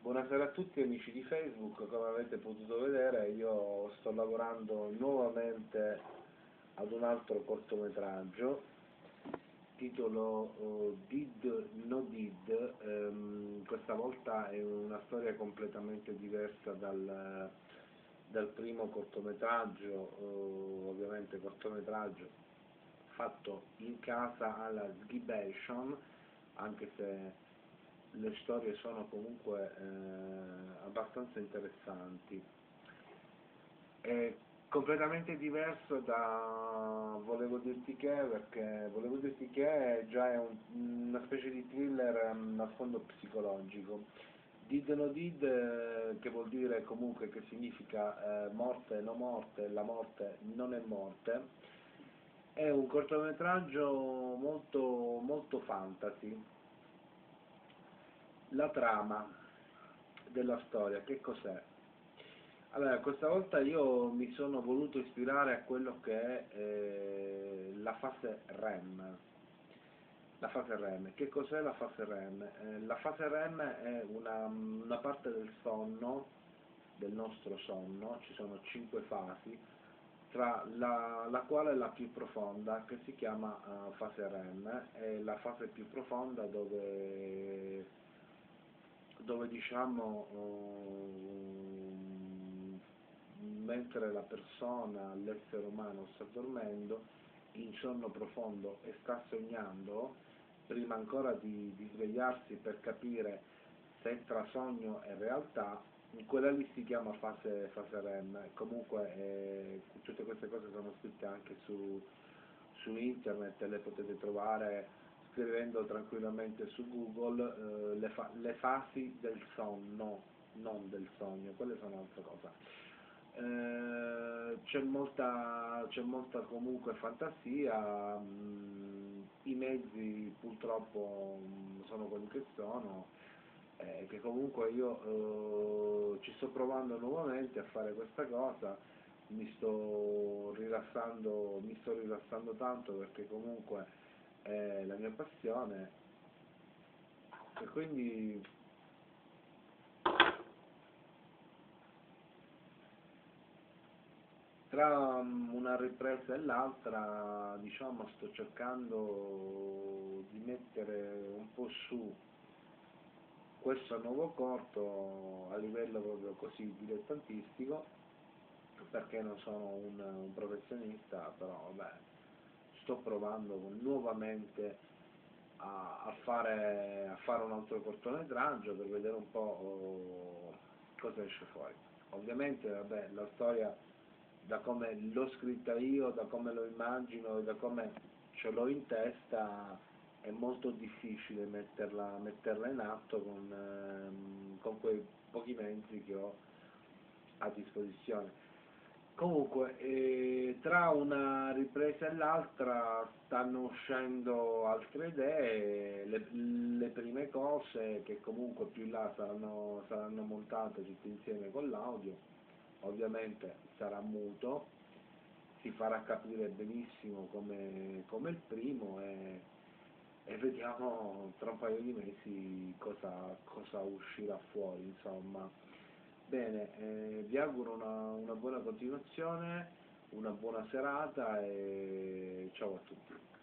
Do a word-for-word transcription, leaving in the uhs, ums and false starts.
Buonasera a tutti amici di Facebook, come avete potuto vedere io sto lavorando nuovamente ad un altro cortometraggio, titolo uh, Did No Did. Ehm, questa volta è una storia completamente diversa dal, dal primo cortometraggio, uh, ovviamente cortometraggio fatto in casa alla Sgibation, anche se le storie sono comunque eh, abbastanza interessanti. È completamente diverso da Volevo dirti che, perché Volevo dirti che già è un- una specie di thriller ehm, a sfondo psicologico. Did no did, eh, che vuol dire comunque, che significa eh, morte e no morte, la morte non è morte, è un cortometraggio molto, molto fantasy. La trama della storia, che cos'è? Allora, questa volta io mi sono voluto ispirare a quello che è eh, la fase REM. La fase REM. Che cos'è la fase REM? Eh, la fase REM è una, una parte del sonno, del nostro sonno, ci sono cinque fasi, tra la, la quale è la più profonda, che si chiama uh, fase REM, è la fase più profonda dove dove diciamo um, mentre la persona, l'essere umano sta dormendo in sonno profondo e sta sognando, prima ancora di, di svegliarsi per capire se tra sogno e realtà, quella lì si chiama fase, fase REM. Comunque eh, tutte queste cose sono scritte anche su, su internet e le potete trovare scrivendo tranquillamente su Google eh, le, fa le fasi del sonno, non del sogno, quelle sono altre cose. Eh, c'è molta, c'è molta comunque fantasia, mh, i mezzi purtroppo mh, sono quelli che sono, eh, che comunque io eh, ci sto provando nuovamente a fare questa cosa, mi sto rilassando, mi sto rilassando tanto perché comunque è la mia passione e quindi tra mm, una ripresa e l'altra diciamo sto cercando di mettere un po' su questo nuovo corto a livello proprio così dilettantistico, perché non sono un, un professionista, però vabbè, sto provando nuovamente a, a, fare, a fare un altro cortometraggio per vedere un po' oh, cosa esce fuori. Ovviamente vabbè, la storia, da come l'ho scritta io, da come lo immagino e da come ce l'ho in testa, è molto difficile metterla, metterla in atto con, ehm, con quei pochi mezzi che ho a disposizione. Comunque, eh, tra una ripresa e l'altra stanno uscendo altre idee, le, le prime cose che comunque più in là saranno, saranno montate tutte insieme con l'audio, ovviamente sarà muto, si farà capire benissimo come, come il primo e, e vediamo tra un paio di mesi cosa, cosa uscirà fuori, insomma. Bene, eh, vi auguro una, una buona continuazione, una buona serata e ciao a tutti.